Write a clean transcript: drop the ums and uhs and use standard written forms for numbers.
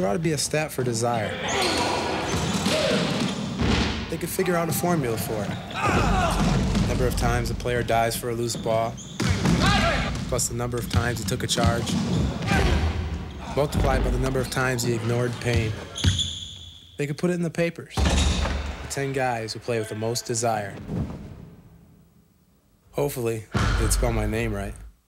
There ought to be a stat for desire. They could figure out a formula for it. Number of times a player dies for a loose ball, plus the number of times he took a charge, multiplied by the number of times he ignored pain. They could put it in the papers. The 10 guys who play with the most desire. Hopefully, they'd spell my name right.